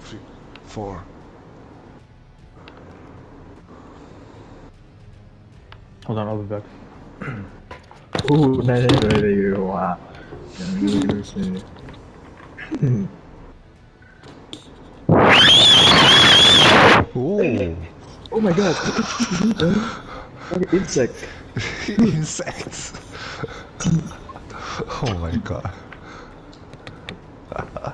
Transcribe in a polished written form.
3, 4. Hold on, I'll be back. Ooh, nee, wow. Ooh. Oh my god, what an insect. Insects. Oh my god.